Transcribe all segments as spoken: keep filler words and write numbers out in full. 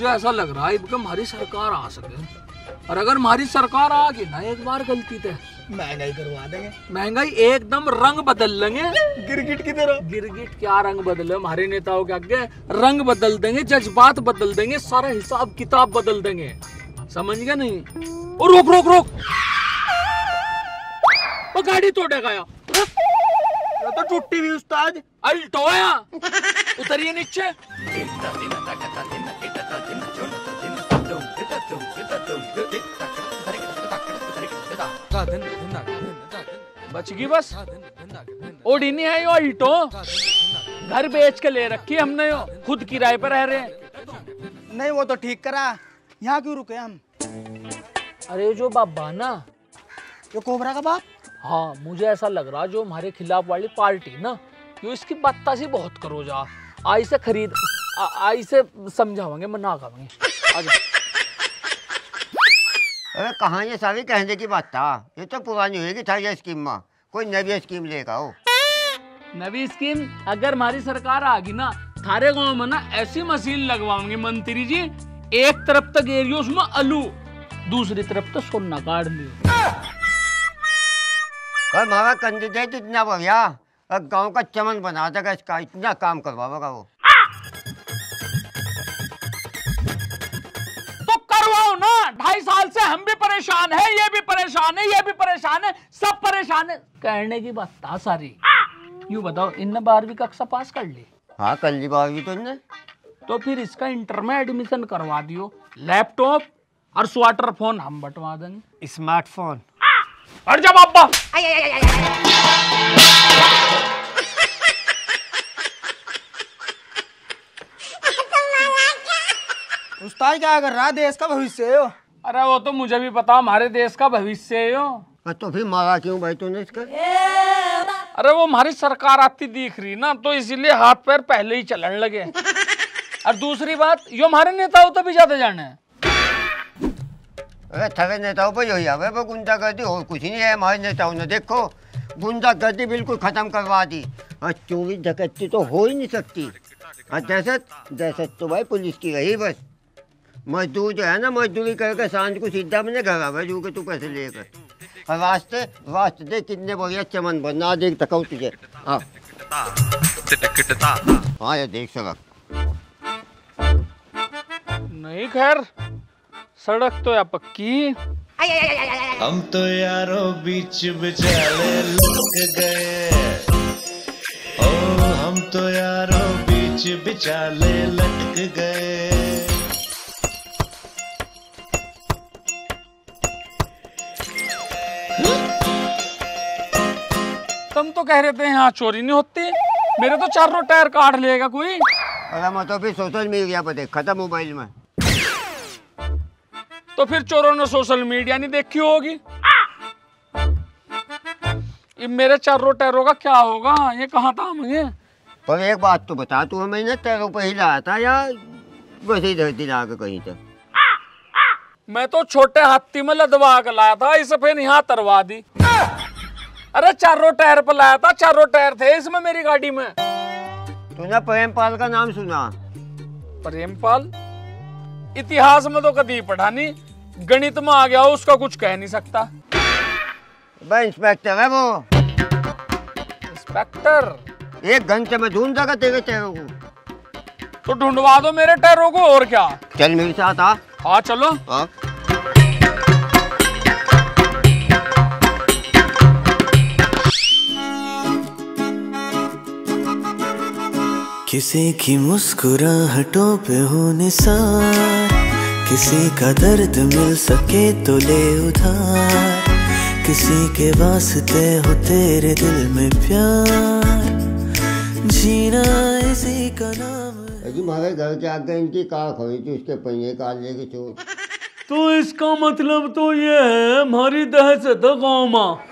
मुझे ऐसा लग रहा है कि हमारी सरकार आ सके, और अगर हमारी सरकार आ गई ना एक बार गलती थे, महंगाई करवा देंगे। महंगाई एकदम रंग बदल लेंगे, गिरगिट की तरह। गिरगिट क्या रंग बदले, हमारे नेताओं के आगे रंग बदल देंगे, जज्बात बदल देंगे, सारा हिसाब किताब बदल देंगे, समझ गया नहीं? और रोक रोक रोक, वो गाड़ी तोड़ेगा या तो टूटी भी उस्ताद। अल्टो है, उतरिए नीचे। बच गई बस, ओडी नहीं है यो अल्टो, घर बेच के ले रखी हमने, यो खुद किराए पर रह रहे हैं। नहीं वो तो ठीक करा, यहाँ क्यों रुके हम? अरे जो बाबा ना, जो कोबरा का बाप। हाँ मुझे ऐसा लग रहा जो हमारे खिलाफ वाली पार्टी ना, यो इसकी बाततासी बहुत करो जा, आई से खरीद आ, आई से समझावांगे, मना करेंगे। अरे कहाँ ये सारी कहने की बात था, ये तो पुरानी होगी था ये स्कीम में, कोई नवी स्कीम लेगा हो। नवी स्कीम अगर हमारी सरकार आ गई ना, थारे गांव में ना ऐसी मशीन लगवाऊंगी मंत्री जी, एक तरफ तक एरियो उसमें आलू, दूसरी तरफ तो सोना काट लियो। हमारा कैंडिडेट इतना बढ़िया, गांव का चमन बना देगा, इसका इतना काम करवाएगा वो। तो करवाओ ना, ढाई साल से हम भी परेशान है, ये भी परेशान है, ये भी परेशान है, सब परेशान है, कहने की बात था सारी। यूँ बताओ, इनने बारहवीं कक्षा पास कर ली? हाँ कर ली बारहवीं तो इनने। तो फिर इसका इंटर में एडमिशन करवा दियो, लैपटॉप और स्वाटर फोन हम बंटवा देंगे। स्मार्टफोन। और जब अब्बा उस्ताद क्या कर रहा है, देश का भविष्य है। अरे वो तो मुझे भी पता, हमारे देश का भविष्य है यो। तो फिर मारा क्यों भाई तूने इसका? अरे वो हमारी सरकार आती दिख रही ना, तो इसीलिए हाथ पैर पहले ही चलने लगे। और दूसरी बात, यो हमारे नेताओं तो भी ज्यादा जाने हैं। अरे थरे नेताओं पर यही आवे, वो गुंडागर्दी और कुछ नहीं है। हमारे नेताओं ने देखो गुंडागर्दी बिल्कुल खत्म करवा दी, और चोरी डकैती तो हो ही नहीं सकती। और दहशत दहशत तो भाई पुलिस की रही बस। मजदूर जो है ना, मजदूरी करके सांझ को सीधा मैंने घर आवे जो कि तू पैसे लेकर, और रास्ते रास्ते देख कितने बढ़िया चमन बना, देख तकाऊ तुझे। हाँ हाँ ये देख सड़क नहीं, खैर सड़क तो या पक्की। हम तो यारों बीच बिचाले लटक गए, ओ हम तो यारों बीच बिचाले लटक गए। तुम तो कह रहे थे यहाँ चोरी नहीं होती, मेरे तो चारों टायर काट लेगा कोई। अरे मैं तो फिर सोशल मीडिया पर देखा था मोबाइल में। तो फिर चोरों ने सोशल मीडिया नहीं देखी होगी। ये मेरे चारों टायरों का क्या होगा, ये कहाँ था मुझे? पर एक बात तो बता, तू हमें ना टायरों पर ही लाया था या वैसे ही धरती ला के कहीं तक? मैं तो छोटे हाथी में लदवा के लाया था, इसे फिर यहाँ तरवा दी। अरे चारों टायर पर लाया था, चारों टायर थे इसमें मेरी गाड़ी में। तूने प्रेमपाल का नाम सुना? प्रेमपाल इतिहास में तो कभी पढ़ा नहीं, गणित में आ गया हो उसका कुछ कह नहीं सकता। भाई इंस्पेक्टर है वो। इंस्पेक्टर? एक घंटे में ढूंढ देगा तेरे टायरों को। तो ढूंढवा दो मेरे टायरों को, और क्या। चल मेरे साथ आ। हाँ चलो। हाँ। किसी की मुस्कुराहटों पे हो निसार, किसी का दर्द मिल सके तो ले उधार, किसी के वास्ते हो तेरे दिल में प्यार, जीना इसी का नाम है। अजी हमारे घर के आगे इनकी कार खड़ी थी, उसके पहिए काट लेके चोर। तो इसका मतलब तो ये है हमारी दहशत है गाँव में।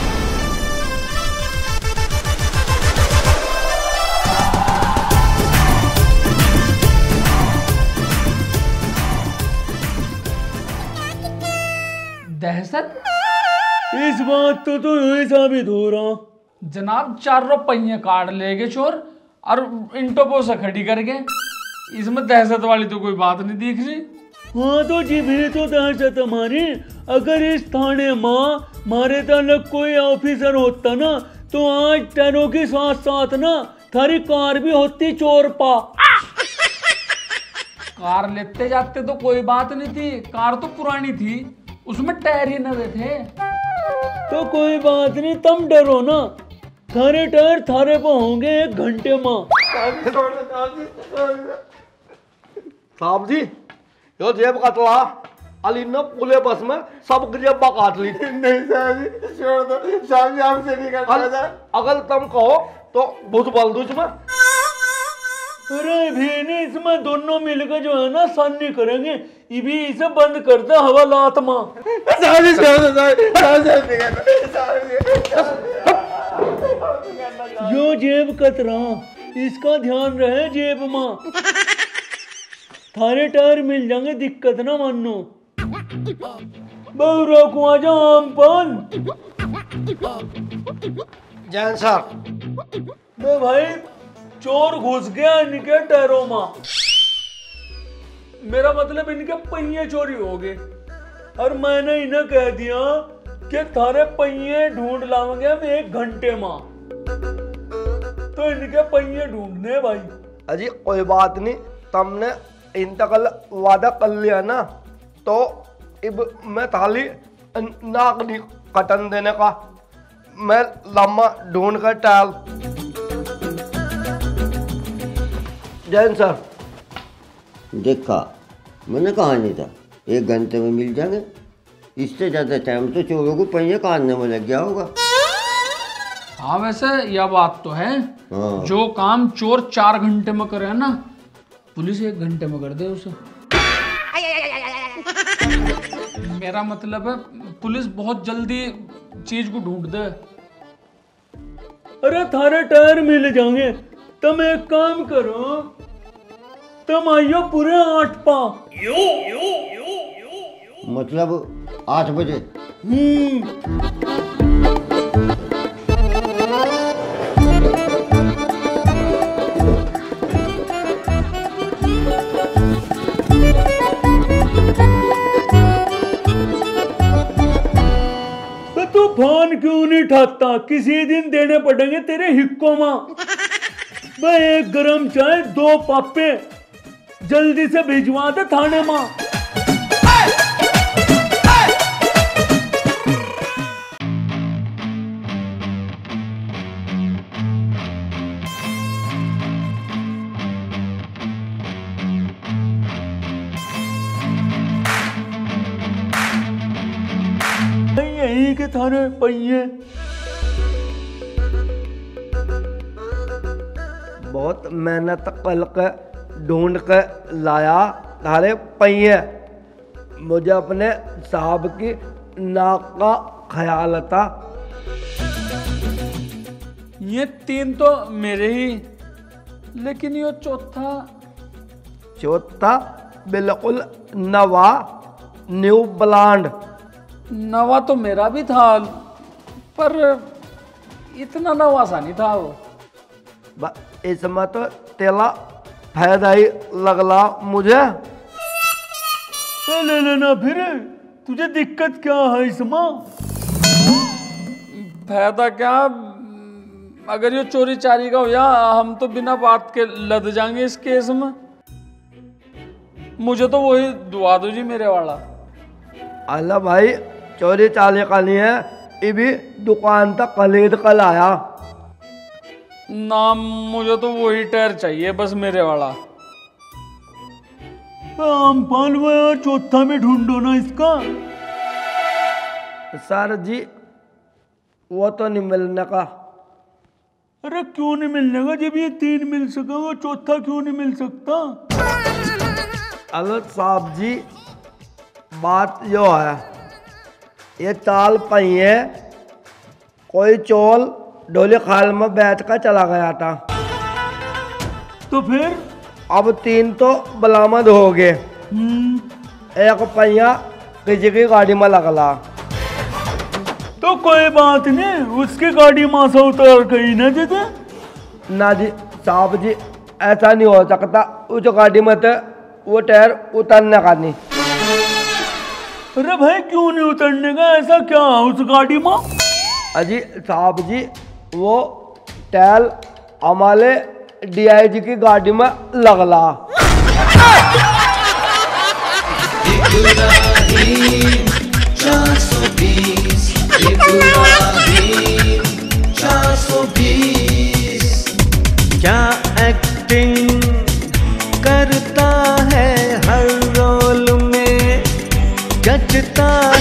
दहशत? इस बात तो तो यही साबित हो रहा जनाब, चारों पहिए काट लेगे चोर और इंटोपो से खड़ी करके। इसमें दहशत वाली तो कोई बात नहीं दिख रही। हाँ तो जी भी तो दहशत हमारी। अगर इस थाने माँ मारे तलक कोई ऑफिसर होता ना तो आज टैनो के साथ साथ ना थारी कार भी होती चोर पा। कार लेते जाते तो कोई बात नहीं थी, कार तो पुरानी थी, उसमें टायर ही नए थे। तो कोई बात नहीं, तुम डरो ना, थारे टायर थारे पे होंगे एक घंटे माँ। साहब जी यो जेब कतला अली ने पूरे बस में सब जेबा काट ली। नहीं साहब जी, छोड़ दो साहब जी, हमसे नहीं करना था। अगर तुम कहो तो भूत बल दूँ इसमें। अरे भी नहीं, इसमें दोनों मिलकर जो है ना सानी करेंगे, ये भी इसे बंद कर दे हवा लात माँ। साहब जी छोड़ दो साहब जी, साहब नहीं करना, साहब जी। यो जेब कतरा, इसका ध्यान रहे जेब माँ। थारे टायर मिल जाएंगे, दिक्कत ना मानो। बहुरा को आजा आम पान। जैन सर मैं भाई चोर घुस गया इनके टायरों में, मेरा मतलब इनके पहिए चोरी हो गए, और मैंने इन्हें कह दिया कि थारे पहिए ढूंढ लाएंगे हम एक घंटे में। तो इनके पहिए ढूंढने भाई। अजी कोई बात नहीं, तुमने इंतकाल वादा कर लिया ना, तो अब मैं थाली नाक नहीं कटन देने का, मैं लम्बा ढूंढ कर टाल। जैन सर देखा, मैंने कहा नहीं था एक घंटे में मिल जाएंगे, इससे ज्यादा टाइम तो चोरों को पहिए काटने में लग गया होगा। हाँ वैसे यह बात तो है। हाँ। जो काम चोर चार घंटे में करे ना, पुलिस एक घंटे में कर दे उसे। मेरा मतलब है पुलिस बहुत जल्दी चीज को ढूंढ दे। अरे थारे टायर मिल जाएंगे, तुम एक काम करो, तुम आइयो पूरे आठ पा। मतलब आठ बजे। हम्म तो फोन क्यों नहीं उठाता, किसी दिन देने पड़ेंगे तेरे हिक्को माँ। भाई एक गरम चाय दो पापे जल्दी से भिजवा दे थाने माँ। यही के थारे पहिए। बहुत मेहनत कर के ढूंढ के लाया थारे पहिए। मुझे अपने साहब की नाक का ख्याल था। ये तीन तो मेरे ही, लेकिन ये चौथा चौथा बिल्कुल नवा न्यू ब्रांड। नवा तो मेरा भी था, पर इतना नवा सा नहीं था वो। ब- इसमें तो तेला फायदा ही लगला मुझे। तो ले लेना फिर, तुझे दिक्कत क्या है इसमें? फायदा क्या, अगर ये चोरी चारी का हो या हम तो बिना बात के लद जाएंगे इस केस में। मुझे तो वही दुआ दो जी मेरे वाला। अल्लाह भाई चोरी चाली का नहीं है, ये भी दुकान तक खरीद कर लाया। ना मुझे तो वही टायर चाहिए बस मेरे वाला। आम पान वो यार चौथा में ढूंढो ना इसका। सर जी वो तो नहीं मिलने का। अरे क्यों नहीं मिलने का, जब ये तीन मिल सका वो चौथा क्यों नहीं मिल सकता? अल्लाह साहब जी बात जो है, ये चाल पहिए कोई चोल डोली खाल में बैठ कर चला गया था। तो फिर अब तीन तो बरामद हो गए, हम्म, एक पहिया किसी की गाड़ी में लगला। तो कोई बात नहीं, उसकी गाड़ी मासा उतार कहीं ना देते। ना जी साहब जी ऐसा नहीं हो सकता, उस गाड़ी में थे वो टायर उतारने का नहीं। अरे भाई क्यों नहीं उतरने का, ऐसा क्या है उस गाड़ी में? अजी साहब जी वो टायर हमारे डी आई जी की गाड़ी में लगला। क्या एक्टिंग करता है हर रोल में, जचता